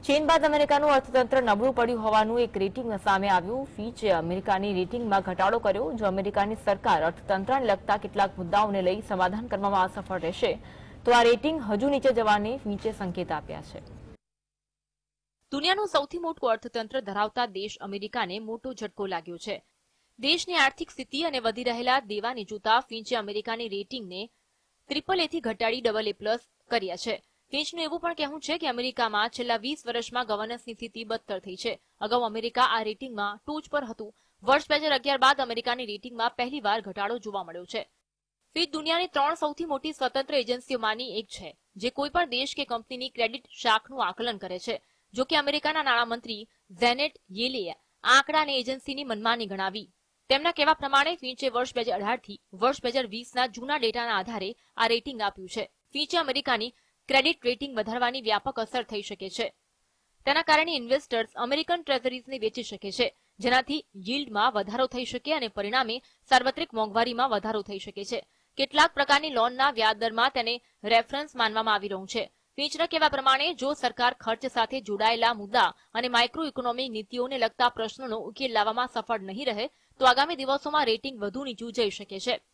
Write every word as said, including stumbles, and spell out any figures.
ચીન બાદ અમેરિકાનું અર્થતંત્ર નબળું પડ્યું હોવાનું એક રેટિંગ સામે આવ્યું. ફીચે અમેરિકાની રેટિંગમાં ઘટાડો કર્યો. જો અમેરિકાની સરકાર અર્થતંત્રને લગતા કેટલાક મુદ્દાઓને લઈ સમાધાન કરવામાં અસફળ રહેશે તો આ રેટિંગ હજુ નીચે જવાની ફીચે સંકેત આપ્યા છે. દુનિયાનું સૌથી મોટું અર્થતંત્ર ધરાવતા દેશ અમેરિકાને મોટો ઝટકો લાગ્યો છે. દેશની આર્થિક સ્થિતિ અને વધી રહેલા દેવાની જોતા ફીચે અમેરિકાની રેટિંગને ટ્રિપલ એથી ઘટાડી ડબલ એ પ્લસ કર્યા છે. ફીચનું એવું પણ કહેવું છે કે અમેરિકામાં છેલ્લા વીસ વર્ષમાં ગવર્નન્સની સ્થિતિ બદતર થઈ છે. અગાઉ અમેરિકા આ રેટિંગમાં ટોચ પર હતું. વર્ષ બે હજાર અગિયાર બાદ અમેરિકાની રેટિંગમાં પહેલીવાર ઘટાડો જોવા મળ્યો છે. ફીચ દુનિયાની ત્રણ સૌથી મોટી સ્વતંત્ર એજન્સીઓમાંની એક છે, જે કોઈપણ દેશ કે કંપનીની ક્રેડિટ શાખનું આકલન કરે છે. જો કે અમેરિકાના નાણામંત્રી ઝેનેટ યેલેએ આ આંકડાને એજન્સીની મનમાની ગણાવી. તેમના કહેવા પ્રમાણે ફીચે વર્ષ બે હજાર અઢાર થી વર્ષ બે હજાર વીસના જૂના ડેટાના આધારે આ રેટિંગ આપ્યું છે. ફીચે અમેરિકાની ક્રેડિટ રેટિંગ વધારવાની વ્યાપક અસર થઈ શકે છે. તેના કારણે ઇન્વેસ્ટર્સ અમેરિકન ટ્રેઝરીઝને વેચી શકે છે, જેનાથી યીલ્ડમાં વધારો થઈ શકે અને પરિણામે સાર્વત્રિક મોંઘવારીમાં વધારો થઈ શકે છે. કેટલાક પ્રકારની લોનના વ્યાજદરમાં તેને રેફરન્સ માનવામાં આવી રહ્યું છે. ફીચના કહેવા પ્રમાણે જો સરકાર ખર્ચ સાથે જોડાયેલા મુદ્દા અને માઇક્રો ઇકોનોમિક નીતિઓને લગતા પ્રશ્નોનો ઉકેલ લાવવામાં સફળ નહીં રહે તો આગામી દિવસોમાં રેટિંગ વધુ નીચું જઈ શકે છે.